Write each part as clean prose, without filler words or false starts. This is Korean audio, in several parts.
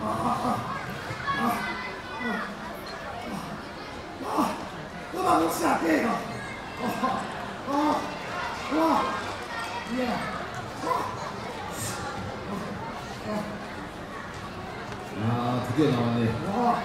음악 못 시작해요. 예. 아, 드디어 나왔네.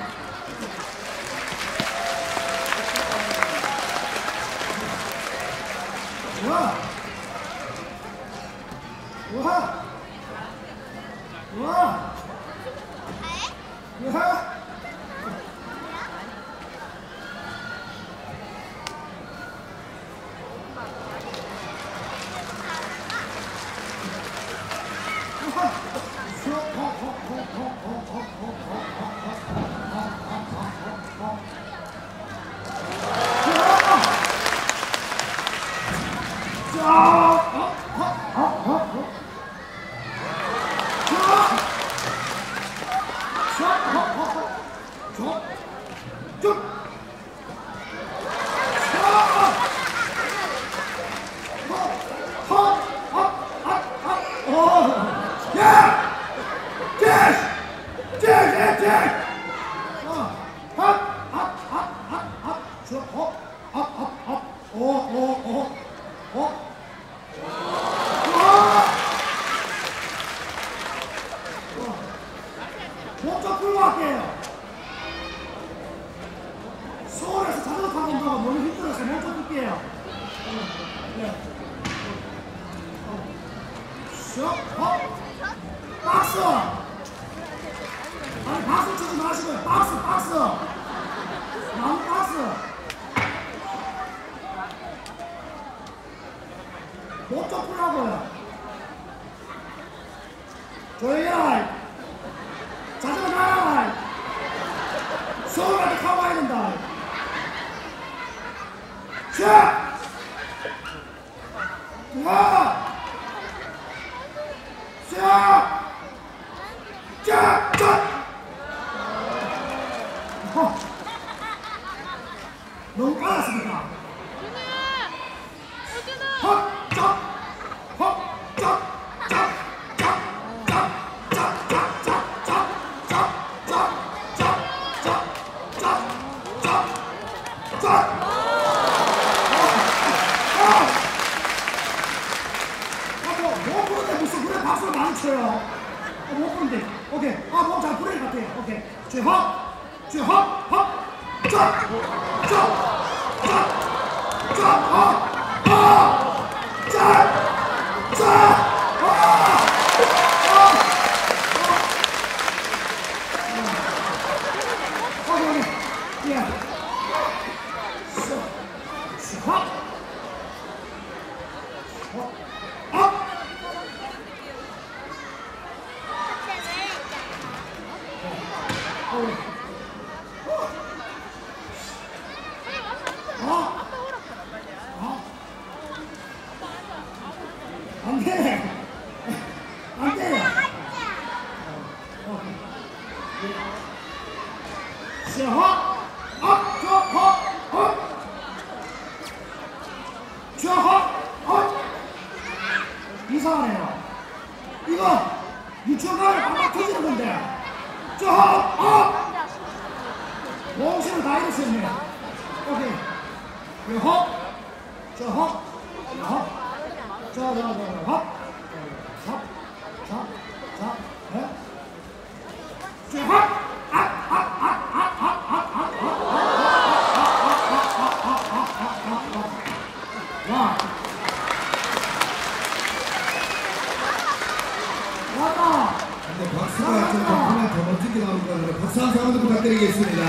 먼저 끌고 갈게요. 서울에서 자전거 타고 온다고 너무 힘들어서 먼저 끌게요. 박스! 아니, 박수 치지 마시고요. 박스! 나무 박스! 먼저 끌라고요. 조용히 해라! 자전거 나라! 서울한테 가봐야 된다! 자! 와! 자! 자! 자! 너무 빨랐습니다. 헛! 자! 헛! 자! 자! 자! 자! 자! 자! 자! 못 부르는데 무슨 그래 박수를 많이 쳐요. 못 부르는데. 오케이. 몸 잘 부르는 것 같아요. 오케이. 안 돼! 안 돼요! 이상하네요. 이거 유치원가에 막 터지는 건데. 몽실을 다 잃으셨네. 오케이. 근데 박수가 좀 더 멋지게 나올 거라서 박수 한 사람도 부탁드리겠습니다.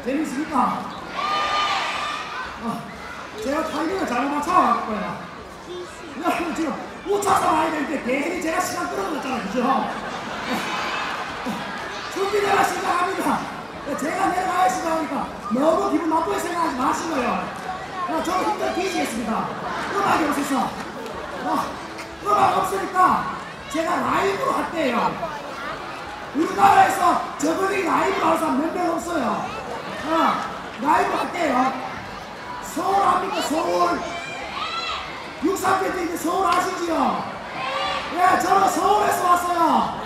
재밌습니까? 제가 타이밍을 잘못 맞춰갈 거예요. 여러분 지금 우차사 와야 되는데 괜히 제가 시간 끌어놨잖아요. 그죠? 준비되면 시작합니다. 제가 내려가야 시작하니까 너무 기분 나쁘게 생각하지 마시고요. 저는 힘들어 뒤지겠습니다. 음악이 없어서. 음악 없으니까 제가 라이브로 할게요. 우리나라에서 저번에 라이브로 하는 사람 몇 명 없어요. 라이브 할게요. 서울 합니까? 서울. 63대 때 서울 아시지요? 예, 저는 서울에서 왔어요.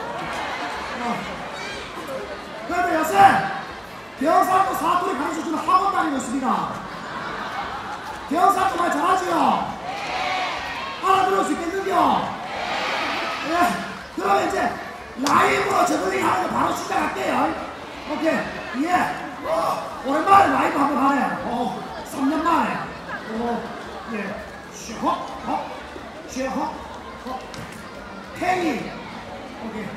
그런데 요새 경상도 사투리 가르쳐주는 학원 다니고 있습니다. 경상도 말 잘하지요? 알아들을 수 있겠는데요? 예, 그러면 이제 라이브로 저번에 하는 거 바로 시작할게요. 오케이, 예. 오랜만에 라이브 한번 하네. 3년 만에. 예. 쉬어. 팽이. 오케이.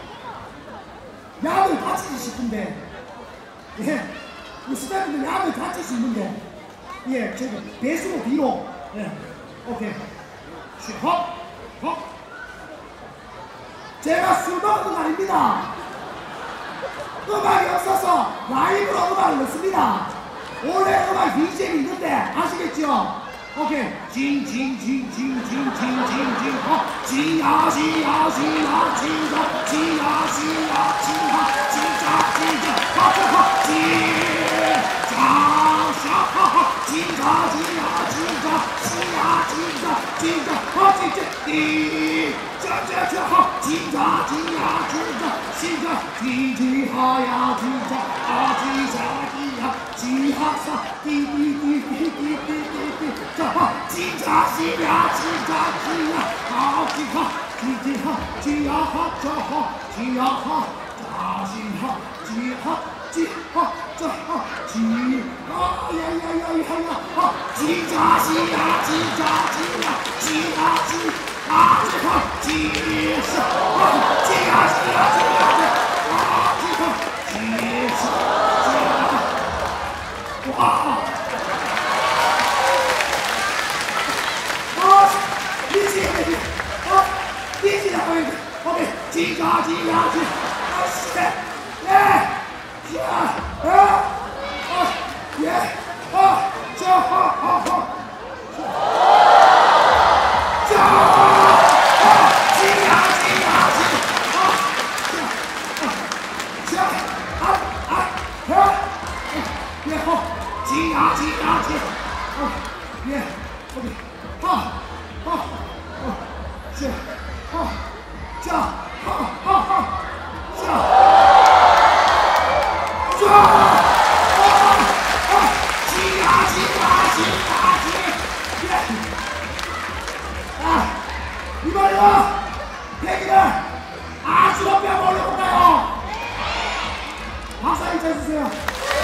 약을 다치기 싶은데. 예. 이 스태프들 약을 다칠 수 있는데. 예, 저기 배수로 뒤로. 예. 오케이. 쉬어. 제가 술 먹은 건 아닙니다. 음악이 없어서 라이브로 음악을 넣습니다. 원래 음악 BGM이 있는데 아시겠죠? 오케이. 이번에는 패기를 아주 높이 한번 올려볼까요? 박수 한번 쳐주세요.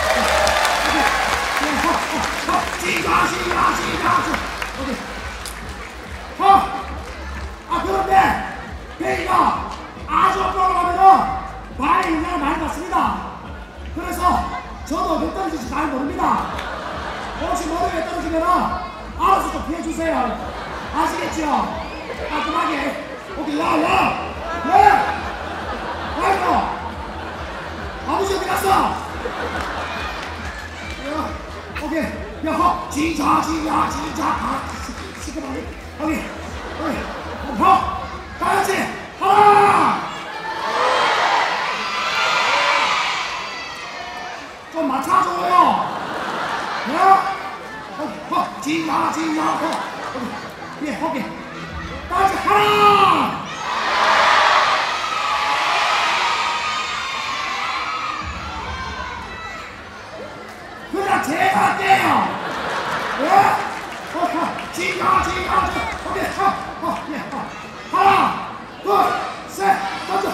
그런데 패기가 아주 높이 올라가면은 발에 영향을 많이 받습니다. 그래서 저도 몇 떨어질지 잘 모릅니다. 혹시 머리에 떨어지면은 알아서 좀 피해주세요. 아시겠죠? 깔끔하게. 오케이, 야! 아이고! 아버지 어디 갔어? 야, 오케이. 야, 진짜. 시끄러워. 오케이. 다 같이. 하나! 좀 맞춰줘요. 야! 진짜. 오케이. 다시 하나! 그냥 제가 할게요! 예? 진짜! 오케이, 하나, 둘, 셋, 먼저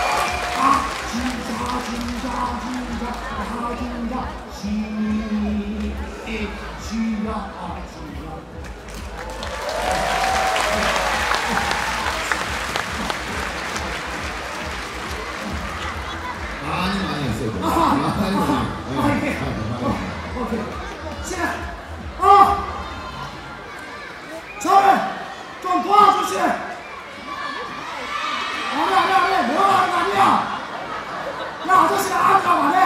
진짜. 지야. 많이 했어요. 이게. 오케이. 자, 저를 좀 도와주시. 아니, 뭐 하는 거 아니야? 야, 아저씨가 아니라고 안 해.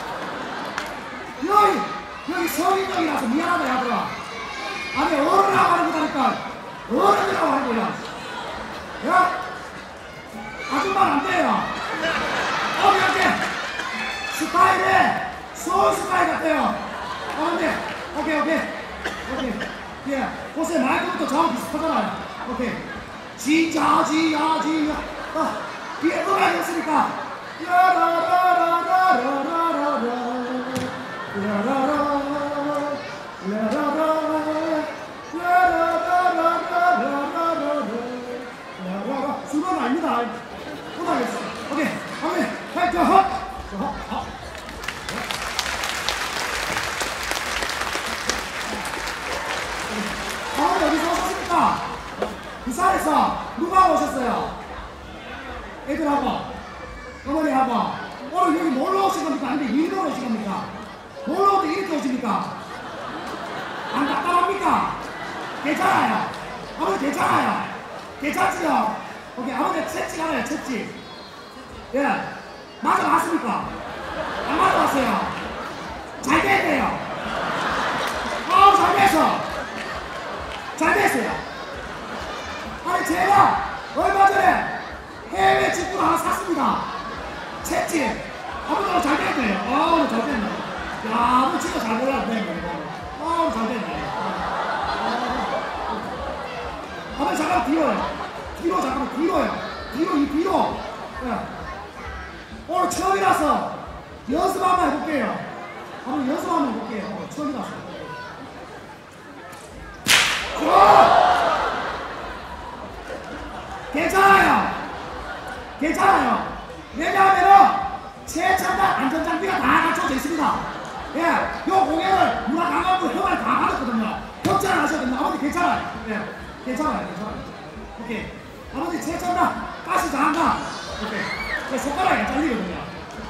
여기 성인형이라서 미안하다, 야들아. 아니, 어른이라고 하는 거다니까. 어른이라고 하는 거야. 야? 아줌마는 안 돼요. 여기. 스타일이 소울 스타일 같아요. 근데, 오케이. 예, 옷에 마이크부터 저하고 비슷하잖아요. 오케이. 지야. 뒤에 음악이 없으니까. 수건 아닙니다. 음악이 있어. 오케이. 하이, 저 헛. 어디서 오셨습니까? 부산에서 누가 오셨어요? 애들하고 어머니하고 오늘 여기 놀러 오신 겁니까? 아니면 일하러 오신 겁니까? 놀러 올 때 이렇게 오십니까? 안 답답합니까? 괜찮아요. 아버지 괜찮아요. 괜찮지요? 오케이. 아버지 채찍 알아요? 채찍. 예. 맞아왔습니까? 안 맞아왔어요. 잘 됐네요. 잘 됐어요. 아니 제가 얼마 전에 해외 직구를 하나 샀습니다. 채찍. 아버지가 잘 됐네요. 잘 됐네. 야, 아버지 진짜 잘 골랐네. 잘 됐네. 아버지 잠깐 뒤로요. 뒤로. 예. 오늘 처음이라서 연습 한번 해볼게요. 아버지 연습 한번 해볼게요. 처음이라서. 괜찮아요. 왜냐하면 최첨단 안전장비가 다 갖춰져 있습니다. 예, 요 공연을 누가 강하고 형을 다 받았거든요. 걱정 안 하셔도 됩니다. 아버지 괜찮아요. 예, 괜찮아요. 오케이. 아버지 최첨단 가스 장갑. 오케이. 손가락이 안 잘리거든요.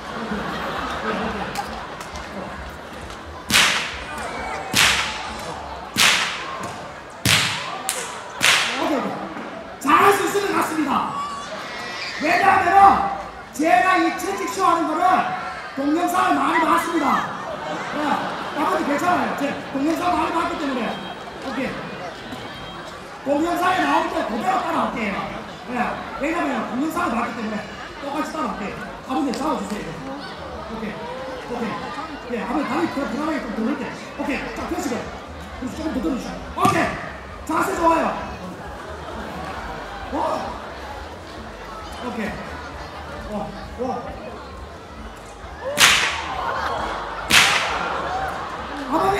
오케이. 잘할 수 있을 것 같습니다. 왜냐하면 제가 이 채찍쇼 하는 거를 동영상을 많이 봤습니다. 아버지 괜찮아요. 제 동영상 많이 봤기 때문에. 오케이. 동영상에 나올 때 그대로 따라올게요. 왜냐면 동영상을 봤기 때문에 똑같이 따라올게요. 아버지 잡아주세요. 오케이. 예, 아버지 다리 불안하게 좀 돌릴 때. 오케이. 자, 펴시고. 그래서 조금 더 들어주시고. 오케이. 자세 좋아요. 오케이. 아버지!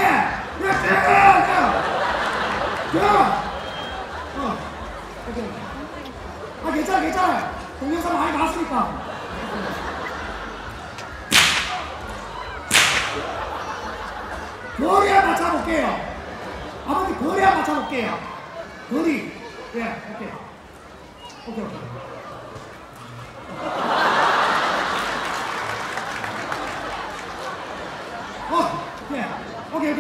오케이. 괜찮아요. 동영상 많이 봤으니까. 거리 한번 맞춰볼게요. 아버지 거리 한번 맞춰볼게요. 거리. 예, 오케이. 오케이.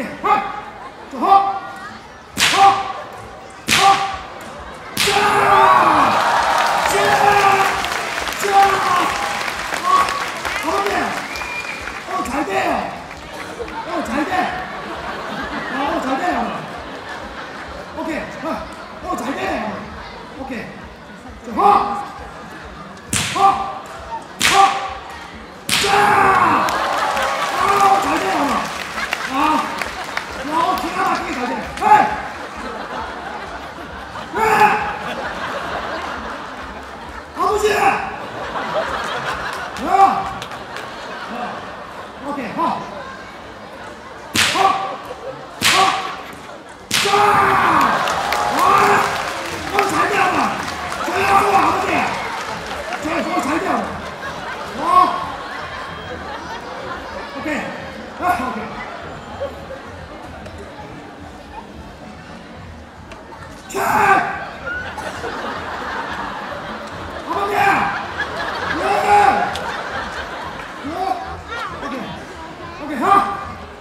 오케이, 하!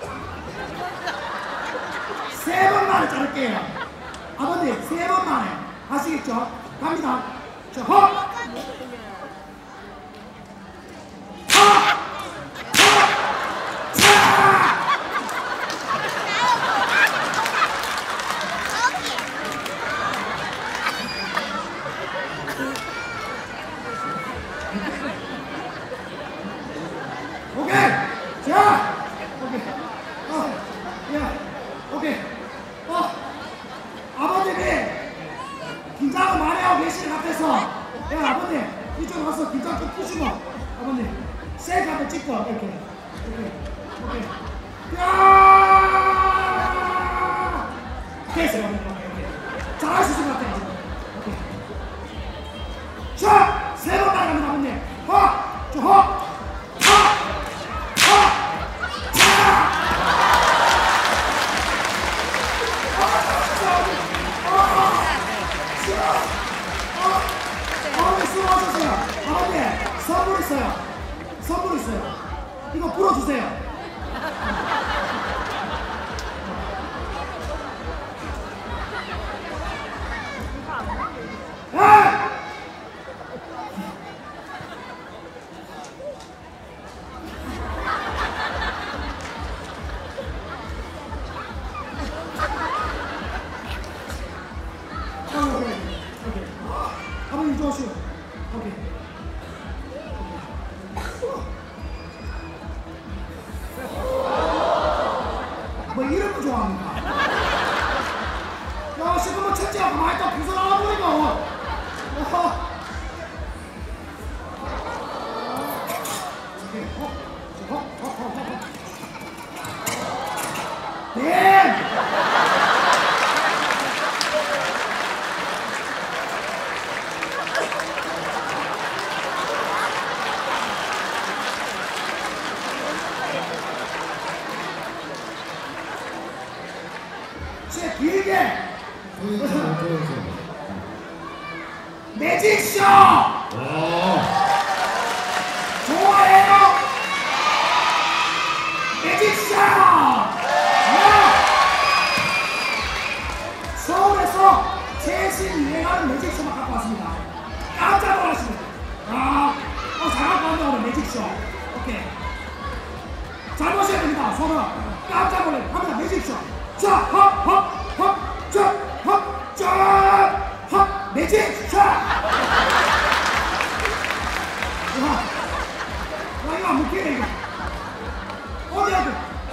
3번 만에 자를게요. 아버님, 3번 만에. 아시겠죠? 갑니다. 자, 헛! 오케이! 자! 오케이. 야, 오케이. 아버님이 긴장을 많이 하고 계시는 것 같아서, 야, 아버님, 이쪽으로 와서 긴장 좀 푸시고, 아버님, 셀카 한번 찍고, 이렇게. 오케이. 야! 됐어요, 아버님. 오케이. 잘할 수 있을 것 같아요, 지금. 오케이. 자! 3번 나갑니다, 아버님. 수고하셨어요. 아버님, 선물 있어요. 이거 풀어주세요. 오케이. 아버님 좋으시오. 오케이. 뭐 이런 거 좋아합니까? 야, 지금은 천지하고 많이 또 부서나와 보이고. 네. 제 길게 매직쇼 좋아해요. 매직쇼 서울에서 최신 유행하는 매직쇼만 갖고 왔습니다. 깜짝 놀라십니다. 잘 갖고 왔네 오늘 매직쇼. 오케이, 잘 보셔야 됩니다. 서로 깜짝 놀라요. 갑니다. 매직쇼. 자, 매직! 자! 야, 이거 안 먹히네, 이거. 어디? 자,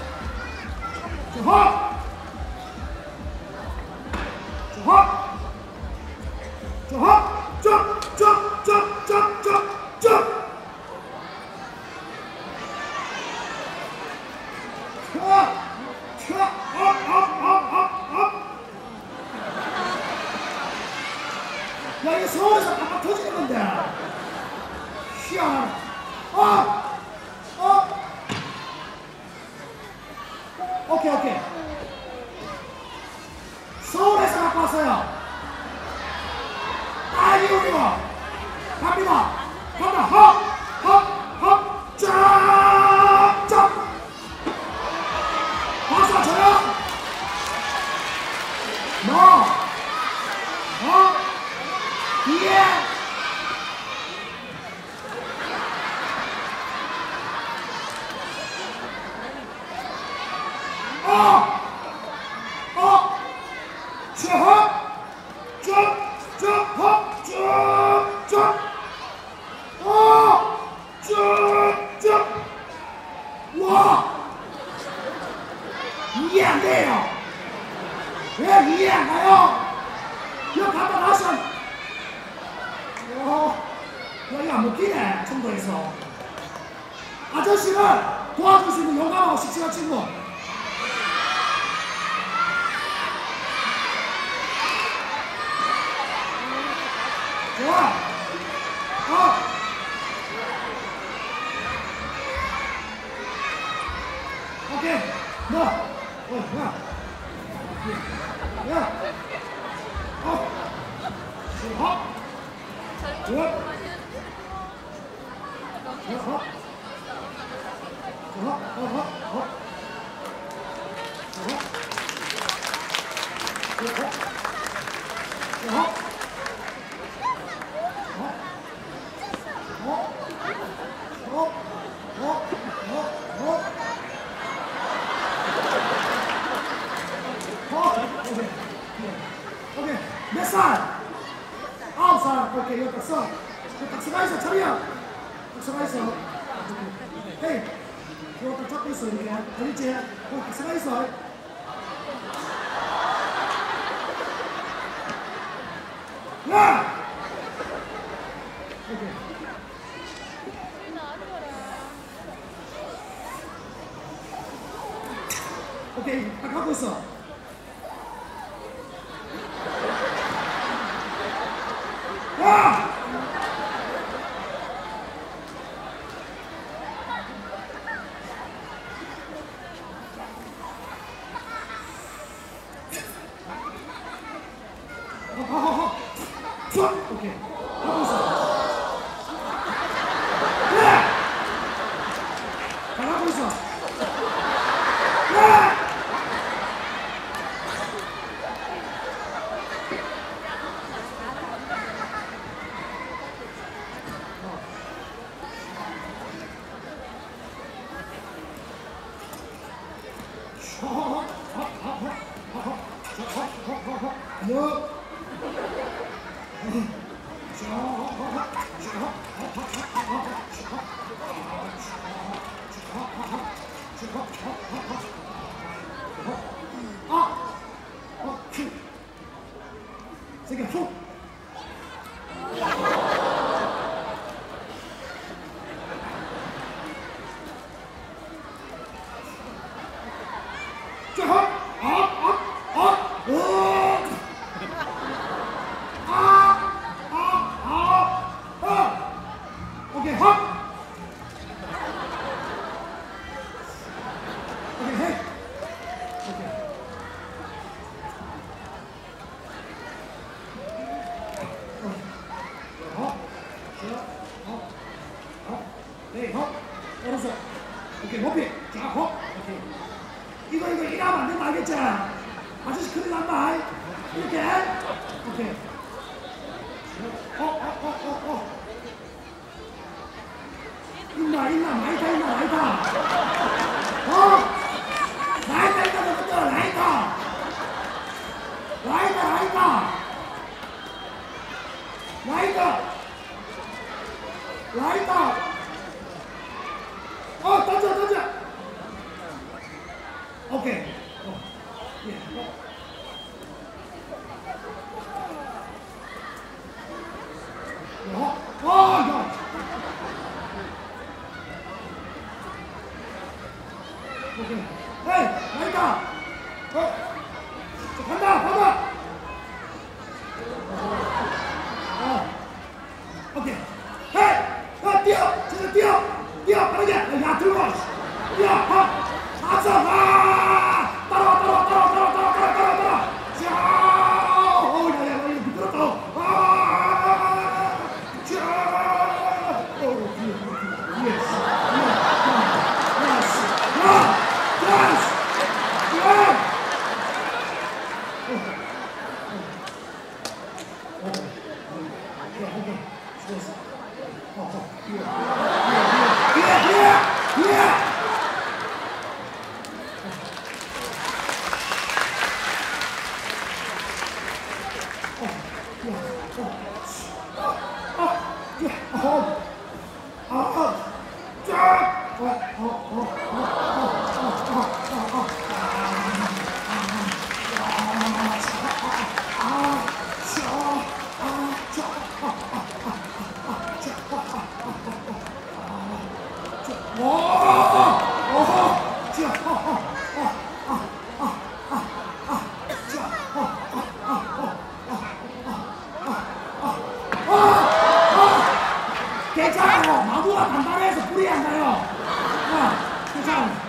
야, 이거 서울에서 팍팍 터지는 건데. 희한하네. 오케이. 서울에서 갖고 왔어요. 빨리 오리고. 갑니다. 쫙! 박수 쳐요. 예! 와! 이해 안 돼요. 왜 이해 안 가요? 이거 갖다 놔서. 야, 이거 안 먹히네, 청도에서. 아저씨를 도와줄 수 있는 용감하고 씩씩한 친구. 좋아. 오케이. 너. 야. 굿. 오케이. 몇 살? 9살. 오케이. 이거 딱 써. 딱서가 있어. 차려. 딱서가 있어. 헤이. 이거 딱 잡고 있어. 이렇게. 알겠지? 이거 딱서가 있어. 야! 오케이. 오케이. 딱 하고 있어. 야! 오케이. 하고 있어. 야! 잘하고 있어. 야! 세게 훅. 오케이, 헛! 오케이, 헤이! 오케이. 네, 헛! 오른손. 오케이, 높이. 자, 헛! 오케이. 이거 일하면 안 된다, 알겠지? 아저씨 큰일 난다. 이렇게. 오케이. 있나, 많이 타, 많이 타. 라이터, 먼저, 라이터. 던져. 오케이. 예. 야. 오케이. 헤이, 라이터. 간다. 오케이. 헤이, 뛰어, 빠르게. 야, 들고. 뛰어, 앞서. 따라와. 자, 야, 미끄럽다. 괜찮아요. 마구가 간단해서 불이 안 나요. 괜찮아요.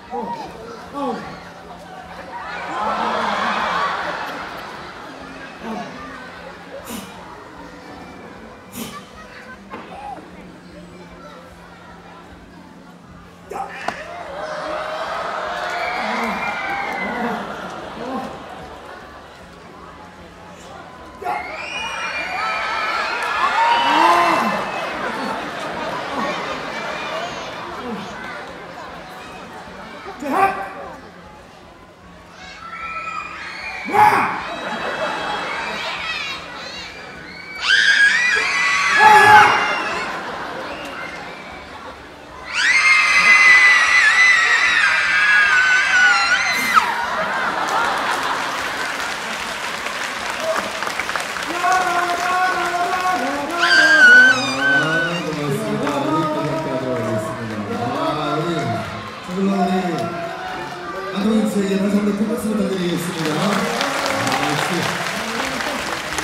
안동인수에게 다시 한번 큰 박수 부탁드리겠습니다.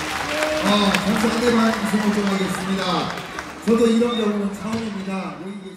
잠시 안내만 이송을 좀 하겠습니다. 저도 이런 경우는 처음입니다. 여기